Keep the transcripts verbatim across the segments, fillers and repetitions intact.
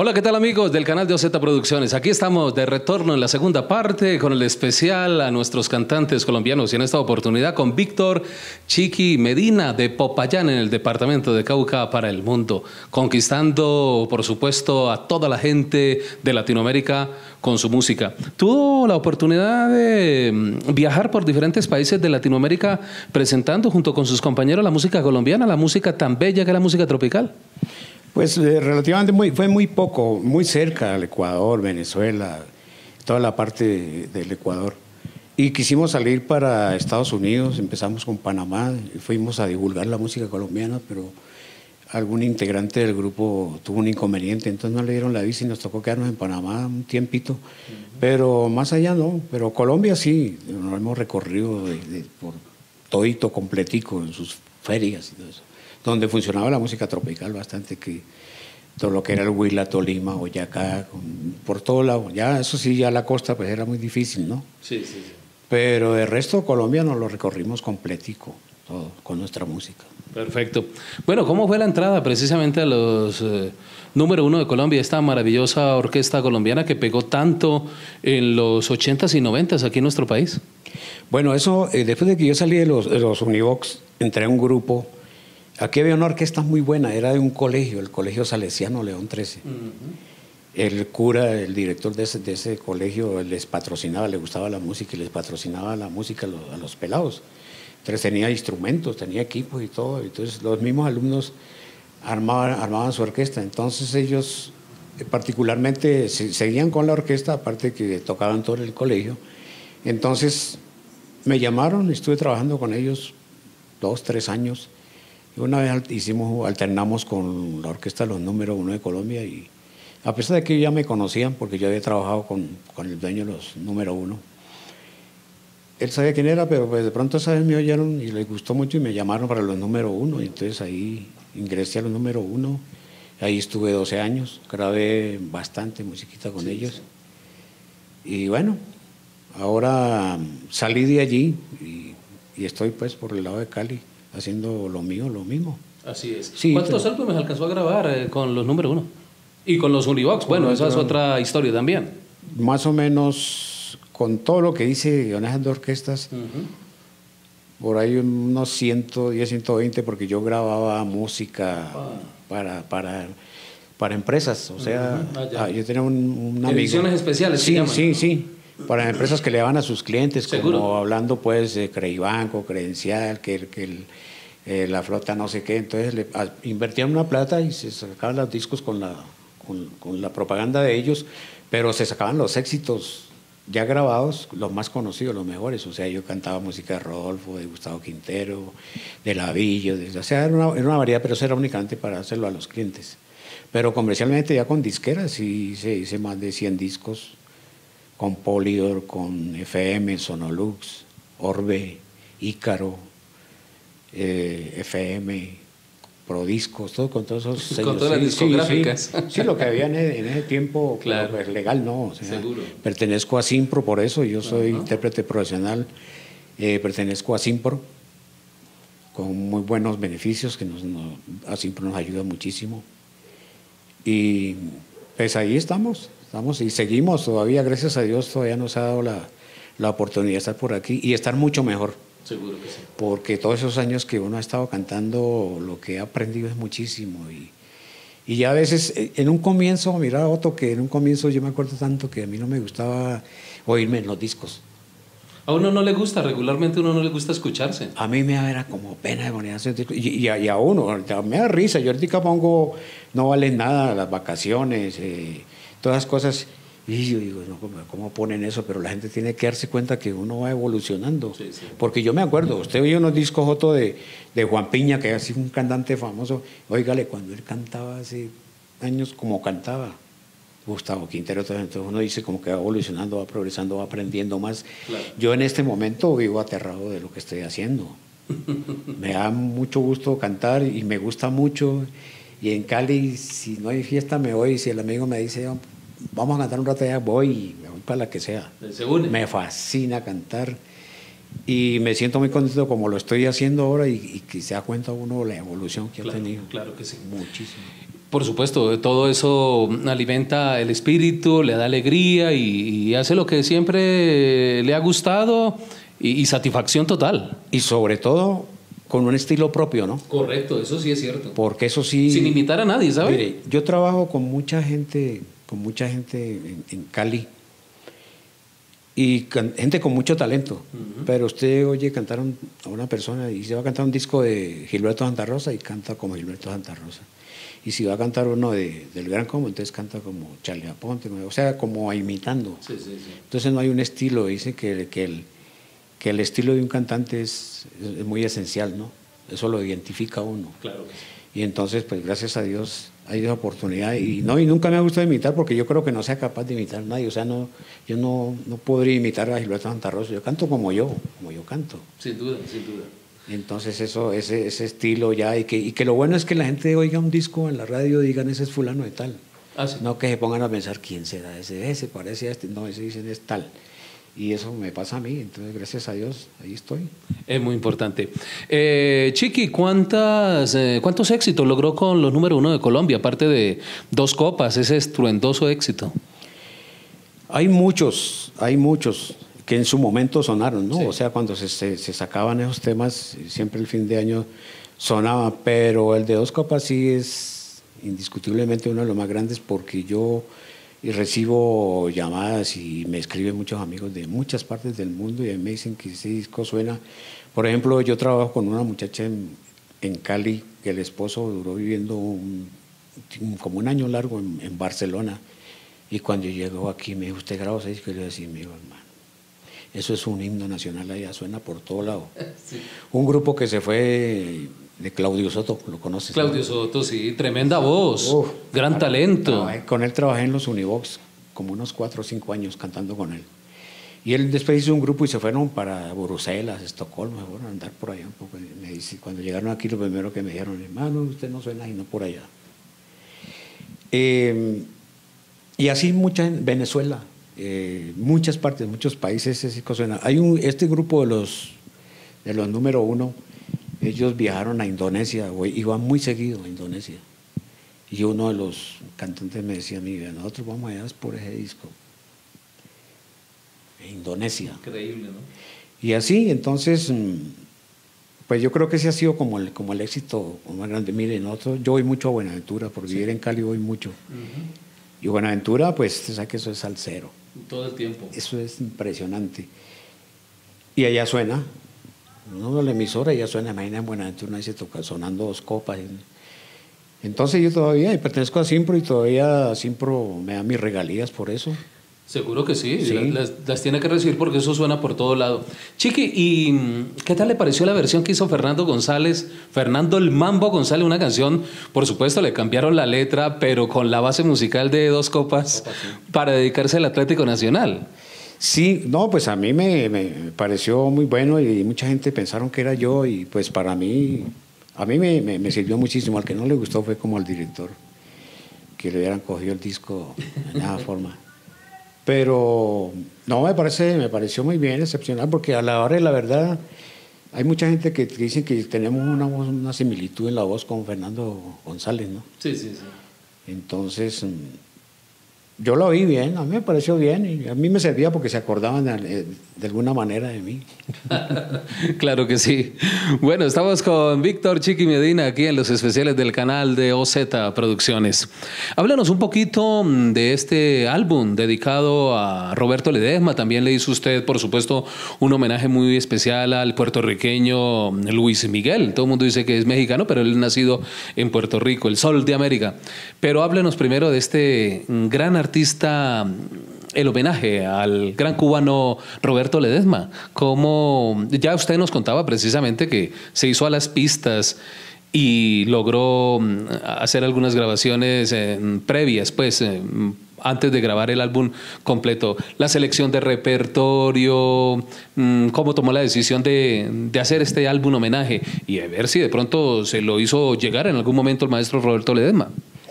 Hola, ¿qué tal amigos del canal de O Z Producciones? Aquí estamos de retorno en la segunda parte con el especial a nuestros cantantes colombianos y en esta oportunidad con Víctor Chiqui Medina de Popayán en el departamento de Cauca para el mundo, conquistando por supuesto a toda la gente de Latinoamérica con su música. Tuvo la oportunidad de viajar por diferentes países de Latinoamérica presentando junto con sus compañeros la música colombiana, la música tan bella que es la música tropical. Pues eh, relativamente muy, fue muy poco, muy cerca al Ecuador, Venezuela, toda la parte de, del Ecuador. Y quisimos salir para Estados Unidos, empezamos con Panamá, y fuimos a divulgar la música colombiana, pero algún integrante del grupo tuvo un inconveniente, entonces no le dieron la visa y nos tocó quedarnos en Panamá un tiempito. Uh-huh. Pero más allá no, pero Colombia sí, nos hemos recorrido de, de, por todito completico en sus ferias y todo eso, donde funcionaba la música tropical bastante, que todo lo que era el Huila, Tolima, Boyacá, con, por todo lado. Ya, eso sí, ya la costa pues era muy difícil, ¿no? Sí, sí, sí. Pero el resto de Colombia nos lo recorrimos completico, todo, con nuestra música. Perfecto. Bueno, ¿cómo fue la entrada precisamente a los eh, número uno de Colombia, esta maravillosa orquesta colombiana que pegó tanto en los ochentas y noventas aquí en nuestro país? Bueno, eso, eh, después de que yo salí de los, de los Univox, entré a un grupo. Aquí había una orquesta muy buena, era de un colegio, el Colegio Salesiano León trece. Uh-huh. El cura, el director de ese, de ese colegio, les patrocinaba, le gustaba la música y les patrocinaba la música a los, a los pelados. Entonces tenía instrumentos, tenía equipos y todo. Entonces los mismos alumnos armaban, armaban su orquesta. Entonces ellos particularmente se, seguían con la orquesta, aparte que tocaban todo en el colegio. Entonces me llamaron, estuve trabajando con ellos dos, tres años. Una vez hicimos, alternamos con la orquesta Los Número Uno de Colombia y a pesar de que ya me conocían porque yo había trabajado con, con el dueño de Los Número Uno, él sabía quién era, pero pues de pronto esa vez me oyeron y les gustó mucho y me llamaron para Los Número Uno y entonces ahí ingresé a Los Número Uno, ahí estuve doce años, grabé bastante musiquita con sí, ellos sí. Y bueno, ahora salí de allí y, y estoy pues por el lado de Cali haciendo lo mío, lo mismo. Así es. Sí, ¿Cuántos pero... álbumes alcanzó a grabar eh, con los número uno? Y con los Univox, bueno, esa es otra historia también. Más o menos, con todo lo que hice, de orquestas, uh-huh. por ahí unos ciento diez, ciento veinte, porque yo grababa música ah. para, para, para empresas, o sea, uh-huh. ah, yo tenía un, un amigo. Ediciones especiales, sí, se sí, sí. Para empresas que le daban a sus clientes, ¿seguro? Como hablando pues de Credibanco, Credencial, que, que el, eh, la flota no sé qué, entonces le, a, invertían una plata y se sacaban los discos con la, con, con la propaganda de ellos, pero se sacaban los éxitos ya grabados, los más conocidos, los mejores, o sea, yo cantaba música de Rodolfo, de Gustavo Quintero, de Lavillo, de, o sea, era una, era una variedad, pero eso era únicamente para hacerlo a los clientes. Pero comercialmente ya con disqueras sí se hice más de cien discos, con Polydor, con F M, Sonolux, Orbe, Ícaro, eh, F M, Prodiscos, todo con todos esos sellos. Con todas las sí, discográficas. Sí, sí, sí, lo que había en ese, en ese tiempo, claro. Pues, legal no. O sea, seguro. Pertenezco a Simpro, por eso yo soy uh-huh. intérprete profesional, eh, pertenezco a Simpro, con muy buenos beneficios, que nos, nos, a Simpro nos ayuda muchísimo. Y pues ahí estamos. Estamos y seguimos todavía, gracias a Dios, todavía nos ha dado la, la oportunidad de estar por aquí y estar mucho mejor. Seguro que sí. Porque todos esos años que uno ha estado cantando, lo que he aprendido es muchísimo. Y, y ya a veces, en un comienzo, mira, Otto, que en un comienzo yo me acuerdo tanto que a mí no me gustaba oírme en los discos. A uno no le gusta, regularmente a uno no le gusta escucharse. A mí me da como pena de ponerse discos. Y, y, a, y a uno, me da risa. Yo ahorita pongo No Valen Nada, las vacaciones, eh, todas las cosas, y yo digo, no, ¿cómo ponen eso? Pero la gente tiene que darse cuenta que uno va evolucionando, sí, sí. Porque yo me acuerdo, usted oye unos discos Joto de, de Juan Piña, que es así un cantante famoso, óigale, cuando él cantaba hace años como cantaba Gustavo Quintero, entonces uno dice como que va evolucionando, va progresando, va aprendiendo más. Claro. Yo en este momento vivo aterrado de lo que estoy haciendo. Me da mucho gusto cantar y me gusta mucho. Y en Cali, si no hay fiesta, me voy. Si el amigo me dice, vamos a cantar un rato allá, voy y me voy para la que sea. ¿Seguro? Me fascina cantar y me siento muy contento como lo estoy haciendo ahora y, y que se da cuenta uno de la evolución que claro, ha tenido. Claro que sí. Muchísimo. Por supuesto, todo eso alimenta el espíritu, le da alegría y, y hace lo que siempre le ha gustado y, y satisfacción total. Y sobre todo con un estilo propio, ¿no? Correcto, eso sí es cierto. Porque eso sí... Sin imitar a nadie, ¿sabes? Mire, yo trabajo con mucha gente, con mucha gente en, en Cali y can, gente con mucho talento. Uh-huh. Pero usted oye cantar un, a una persona y se va a cantar un disco de Gilberto Santa Rosa y canta como Gilberto Santa Rosa. Y si va a cantar uno de, del Gran Combo, entonces canta como Charlie Aponte, o sea, como imitando. Sí, sí, sí. Entonces no hay un estilo, dice que, que, el, que el estilo de un cantante es, es muy esencial, ¿no? Eso lo identifica uno. Claro. Y entonces, pues gracias a Dios hay esa oportunidad. Y, no, y nunca me ha gustado imitar porque yo creo que no sea capaz de imitar a nadie. O sea, no, yo no, no podría imitar a Gilberto Santa Rosa. Yo canto como yo, como yo canto. Sin duda, sin duda. Entonces eso, ese, ese estilo ya, y que, y que lo bueno es que la gente oiga un disco en la radio y digan ese es fulano de tal. Ah, sí. No que se pongan a pensar quién será ese, ese parece a este, no, ese dicen es tal. Y eso me pasa a mí, entonces gracias a Dios, ahí estoy. Es muy importante. Eh, Chiqui, ¿cuántas, eh, ¿cuántos éxitos logró con los número uno de Colombia, aparte de Dos Copas, ese estruendoso éxito? Hay muchos, hay muchos que en su momento sonaron, ¿no? Sí. O sea, cuando se, se, se sacaban esos temas, siempre el fin de año sonaba, pero el de Dos Copas sí es indiscutiblemente uno de los más grandes porque yo recibo llamadas y me escriben muchos amigos de muchas partes del mundo y me dicen que ese disco suena. Por ejemplo, yo trabajo con una muchacha en, en Cali que el esposo duró viviendo un, como un año largo en, en Barcelona y cuando llegó aquí me dijo, ¿usted grabó ese disco? Y le decía, mi hermano, eso es un himno nacional, allá suena por todo lado. Sí. Un grupo que se fue de Claudio Soto, ¿lo conoces? Claudio, ¿no? Soto, sí, tremenda voz, Uf, gran claro, talento. Trabajé, con él trabajé en los Univox como unos cuatro o cinco años cantando con él. Y él después hizo un grupo y se fueron para Bruselas, Estocolmo, se fueron a andar por allá un poco. Me dice, cuando llegaron aquí, lo primero que me dijeron, hermano, usted no suena y no por allá. Eh, y así mucha en Venezuela. Eh, muchas partes, muchos países, ese suena. Hay un, este grupo de los, de los número uno, ellos viajaron a Indonesia, iban muy seguido a Indonesia. Y uno de los cantantes me decía, mira, nosotros vamos allá por ese disco. En Indonesia. Increíble, ¿no? Y así, entonces, pues yo creo que ese ha sido como el, como el éxito más grande. Miren, nosotros, yo voy mucho a Buenaventura, por vivir sí. en Cali voy mucho. Uh-huh. Y Buenaventura, pues, tú sabes que eso es salsero. Todo el tiempo. Eso es impresionante. Y allá suena, no la emisora, allá suena, imagina en Buenaventura, ahí se toca sonando Dos Copas. Entonces yo todavía, y pertenezco a Simpro y todavía Simpro me da mis regalías por eso. Seguro que sí, sí. Las, las tiene que recibir porque eso suena por todo lado. Chiqui, ¿y qué tal le pareció la versión que hizo Fernando González, Fernando el Mambo González, una canción, por supuesto le cambiaron la letra, pero con la base musical de Dos Copas, Copas sí. para dedicarse al Atlético Nacional? Sí, no, pues a mí me, me pareció muy bueno y mucha gente pensaron que era yo y pues para mí, a mí me, me, me sirvió muchísimo. Al que no le gustó fue como al director, que le hubieran cogido el disco de nada forma. Pero no, me parece, me pareció muy bien, excepcional, porque a la hora de la verdad hay mucha gente que dice que tenemos una, una similitud en la voz con Fernando González, ¿no? Sí, sí, sí. Entonces, yo lo oí bien, a mí me pareció bien y a mí me servía porque se acordaban de, de alguna manera de mí. Claro que sí. Bueno, estamos con Víctor Chiqui Medina aquí en los especiales del canal de O Z Producciones. Háblanos un poquito de este álbum dedicado a Roberto Ledesma. También le hizo usted, por supuesto, un homenaje muy especial al puertorriqueño Luis Miguel. Todo el mundo dice que es mexicano, pero él es nacido en Puerto Rico, el sol de América. Pero háblenos primero de este gran artista, el homenaje al gran cubano Roberto Ledesma. Como ya usted nos contaba precisamente que se hizo a las pistas y logró hacer algunas grabaciones eh, previas, pues eh, antes de grabar el álbum completo. La selección de repertorio, mmm, cómo tomó la decisión de, de hacer este álbum homenaje y a ver si de pronto se lo hizo llegar en algún momento el maestro Roberto Ledesma.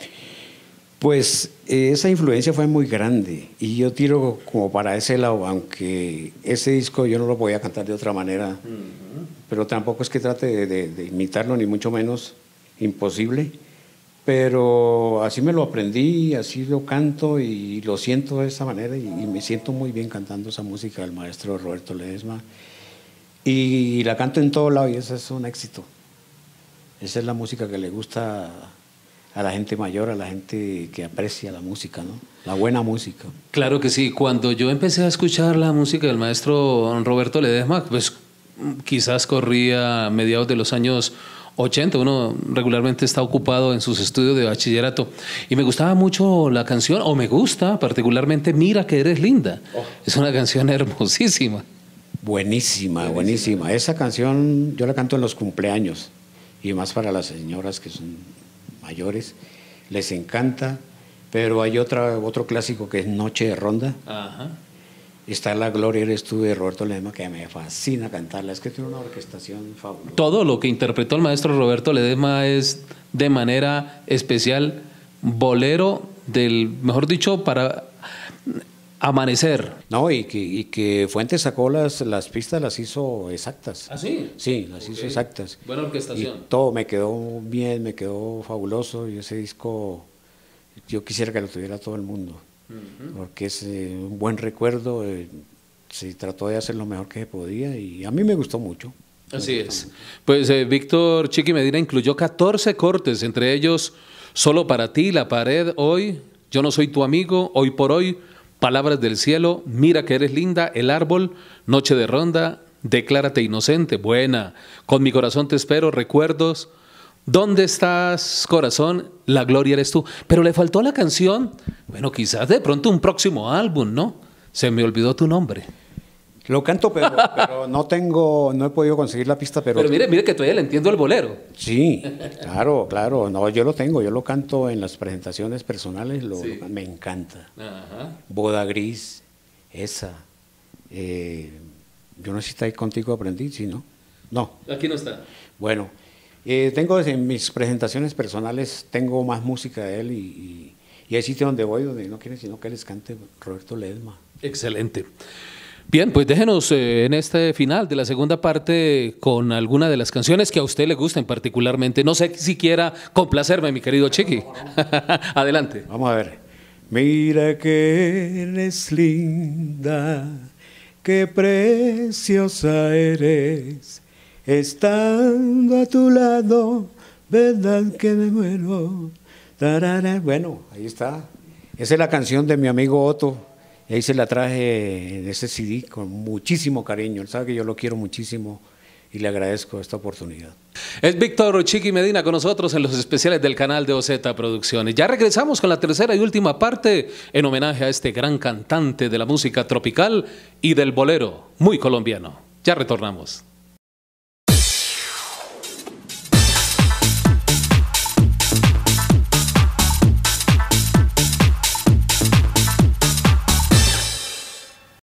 Pues eh, esa influencia fue muy grande y yo tiro como para ese lado, aunque ese disco yo no lo voy a cantar de otra manera, uh-huh. pero tampoco es que trate de, de, de imitarlo, ni mucho menos, imposible, pero así me lo aprendí, así lo canto y lo siento de esa manera y, y me siento muy bien cantando esa música del maestro Roberto Ledesma y la canto en todo lado y eso es un éxito. Esa es la música que le gusta a la gente mayor, a la gente que aprecia la música, ¿no? La buena música. Claro que sí. Cuando yo empecé a escuchar la música del maestro Roberto Ledesma, pues quizás corría a mediados de los años ochenta, uno regularmente está ocupado en sus estudios de bachillerato y me gustaba mucho la canción, o me gusta particularmente Mira que eres linda. Oh. Es una canción hermosísima. Buenísima, buenísima. Esa canción yo la canto en los cumpleaños y más para las señoras que son mayores, les encanta, pero hay otra, otro clásico que es Noche de Ronda. Ajá. Está La Gloria eres tú de Roberto Ledesma, que me fascina cantarla, es que tiene una orquestación fabulosa. Todo lo que interpretó el maestro Roberto Ledesma es de manera especial bolero del, mejor dicho, para amanecer. No, y que, y que Fuentes sacó las, las pistas, las hizo exactas. ¿Ah, sí? Sí, las okay. hizo exactas. Buena orquestación. Y todo me quedó bien, me quedó fabuloso, y ese disco yo quisiera que lo tuviera todo el mundo. Uh-huh. Porque es eh, un buen recuerdo, eh, se trató de hacer lo mejor que se podía y a mí me gustó mucho. Así es. Pues eh, Víctor Chiqui Medina incluyó catorce cortes, entre ellos Solo para ti, La Pared, Hoy, Yo no soy tu amigo, Hoy por hoy, Palabras del cielo, Mira que eres linda, El árbol, Noche de ronda, Declárate inocente, buena, Con mi corazón te espero, Recuerdos, ¿Dónde estás, corazón? La gloria eres tú. Pero le faltó la canción. Bueno, quizás de pronto un próximo álbum, ¿no? Se me olvidó tu nombre. Lo canto, pero, pero no tengo, no he podido conseguir la pista. Pero, pero mire, mire que todavía le entiendo el bolero. Sí, claro, claro. No, yo lo tengo, yo lo canto en las presentaciones personales, lo, sí. lo, me encanta. Ajá. Boda Gris, esa. Eh, yo no sé si está ahí contigo, aprendí, ¿sí, no? No. Aquí no está. Bueno. Eh, tengo en mis presentaciones personales, tengo más música de él y, y, y hay sitios donde voy donde no quieren sino que les cante Roberto Ledesma. Excelente. Bien, pues déjenos eh, en este final de la segunda parte con alguna de las canciones que a usted le gusten particularmente. No sé si quiera complacerme, mi querido Chiqui. Adelante. Vamos a ver. Mira que eres linda, qué preciosa eres. Estando a tu lado, verdad que me muero. Tarara. Bueno, ahí está. Esa es la canción de mi amigo Otto. Y ahí se la traje en ese C D con muchísimo cariño. Él sabe que yo lo quiero muchísimo y le agradezco esta oportunidad. Es Víctor Chiqui Medina con nosotros en los especiales del canal de O Z Producciones. Ya regresamos con la tercera y última parte en homenaje a este gran cantante de la música tropical y del bolero muy colombiano. Ya retornamos.